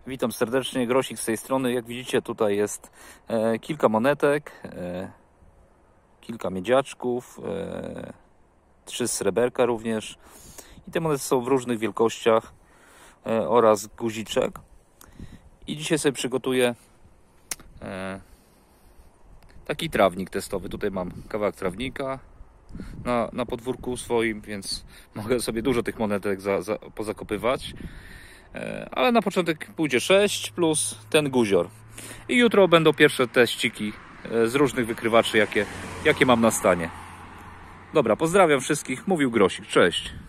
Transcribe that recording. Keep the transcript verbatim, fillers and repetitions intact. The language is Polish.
Witam serdecznie, Grosik z tej strony. Jak widzicie, tutaj jest e, kilka monetek, e, kilka miedziaczków, e, trzy sreberka również. I te monety są w różnych wielkościach e, oraz guziczek. I dzisiaj sobie przygotuję e, taki trawnik testowy. Tutaj mam kawałek trawnika na, na podwórku swoim, więc mogę sobie dużo tych monetek za, za, pozakopywać. Ale na początek pójdzie sześć plus ten guzior. I jutro będą pierwsze teściki z różnych wykrywaczy, jakie, jakie mam na stanie. Dobra, pozdrawiam wszystkich. Mówił Grosik. Cześć.